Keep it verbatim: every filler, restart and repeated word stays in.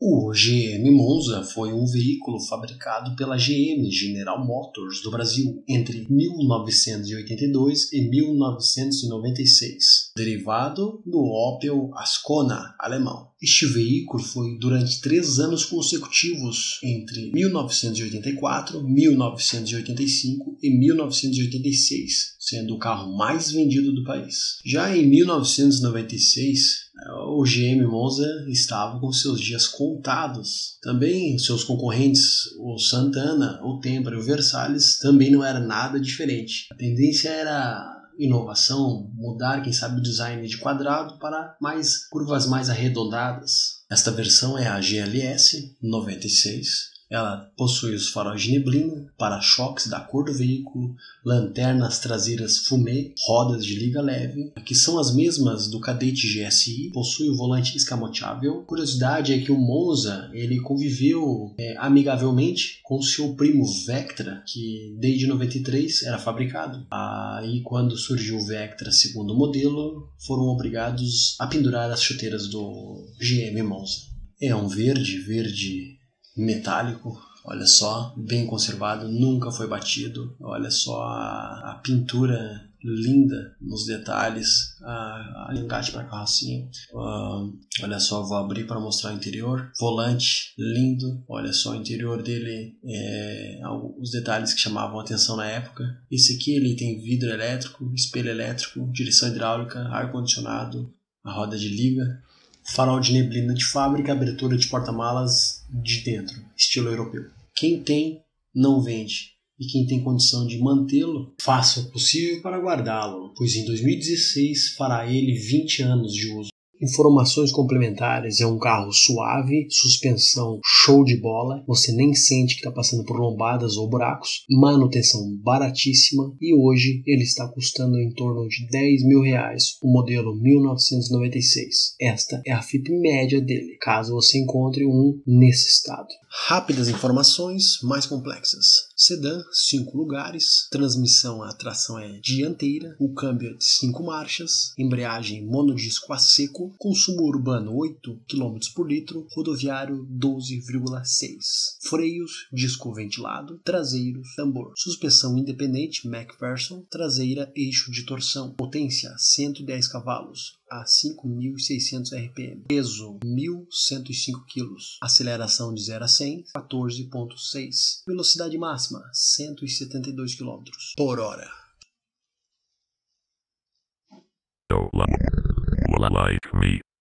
O G M Monza foi um veículo fabricado pela G M, General Motors, do Brasil, entre mil novecentos e oitenta e dois e mil novecentos e noventa e seis, derivado do Opel Ascona alemão. Este veículo foi durante três anos consecutivos, entre mil novecentos e oitenta e quatro, mil novecentos e oitenta e cinco e mil novecentos e oitenta e seis, sendo o carro mais vendido do país. Já em mil novecentos e noventa e seis, o G M Monza estava com seus dias contados. Também seus concorrentes, o Santana, o Tempra e o Versalles, também não era nada diferente. A tendência era inovação, mudar, quem sabe, o design de quadrado para mais curvas mais arredondadas. Esta versão é a G L S noventa e seis. Ela possui os faróis de neblina, para-choques da cor do veículo, lanternas traseiras fumê, rodas de liga leve, que são as mesmas do Cadete G S I, possui o volante escamoteável. Curiosidade é que o Monza ele conviveu é, amigavelmente com seu primo Vectra, que desde noventa e três era fabricado. Aí quando surgiu o Vectra segundo modelo, foram obrigados a pendurar as chuteiras do G M Monza. É um verde, verde metálico, olha só, bem conservado, nunca foi batido. Olha só a, a pintura linda nos detalhes, a, a engate para carrocinha. Uh, olha só, vou abrir para mostrar o interior. Volante lindo, olha só o interior dele, é, os detalhes que chamavam a atenção na época. Esse aqui ele tem vidro elétrico, espelho elétrico, direção hidráulica, ar condicionado, a roda de liga, farol de neblina de fábrica, abertura de porta-malas de dentro, estilo europeu. Quem tem, não vende. E quem tem condição de mantê-lo, faça o possível para guardá-lo, pois em dois mil e dezesseis fará ele vinte anos de uso. Informações complementares: é um carro suave, suspensão show de bola, você nem sente que está passando por lombadas ou buracos, manutenção baratíssima e hoje ele está custando em torno de dez mil reais, o modelo mil novecentos e noventa e seis. Esta é a F I P média dele, caso você encontre um nesse estado. Rápidas informações mais complexas: sedã, cinco lugares, transmissão a tração é dianteira, o câmbio é de cinco marchas, embreagem monodisco a seco, consumo urbano oito quilômetros por litro, rodoviário doze vírgula seis, freios, disco ventilado, traseiros, tambor, suspensão independente MacPherson, traseira eixo de torção, potência cento e dez cavalos, a cinco mil e seiscentos R P M, peso mil cento e cinco quilos, aceleração de zero a cem, quatorze vírgula seis, velocidade máxima cento e setenta e dois quilômetros por hora. Don't like me.